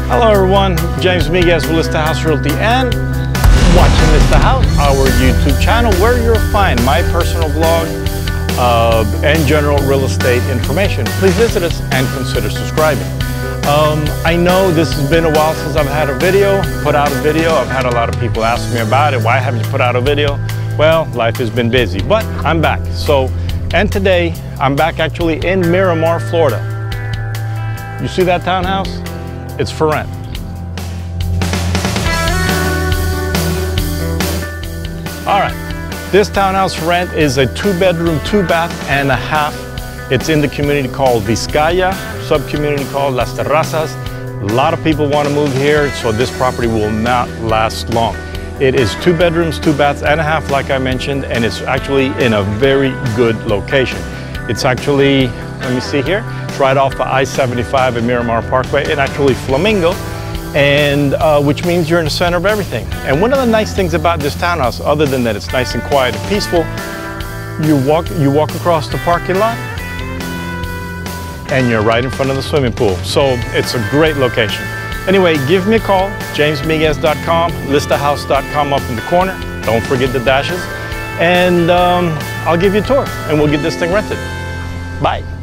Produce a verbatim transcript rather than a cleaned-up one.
Hello everyone, James Migues with List-A-House Realty and watching List-A-House, our YouTube channel where you'll find my personal blog uh, and general real estate information. Please visit us and consider subscribing. Um, I know this has been a while since I've had a video, put out a video. I've had a lot of people ask me about it. Why haven't you put out a video? Well, life has been busy, but I'm back. So, and today I'm back actually in Miramar, Florida. You see that townhouse? It's for rent. All right, this townhouse for rent is a two bedroom, two bath and a half. It's in the community called Vizcaya, sub-community called Las Terrazas. A lot of people want to move here, so this property will not last long. It is two bedrooms, two baths and a half, like I mentioned, and it's actually in a very good location. It's actually, let me see here, it's right off the I seventy-five and Miramar Parkway, and actually Flamingo, and uh, which means you're in the center of everything. And one of the nice things about this townhouse, other than that it's nice and quiet and peaceful, you walk, you walk across the parking lot, and you're right in front of the swimming pool. So it's a great location. Anyway, give me a call, james migues dot com, list a house dot com up in the corner. Don't forget the dashes. And um, I'll give you a tour and we'll get this thing rented. Bye.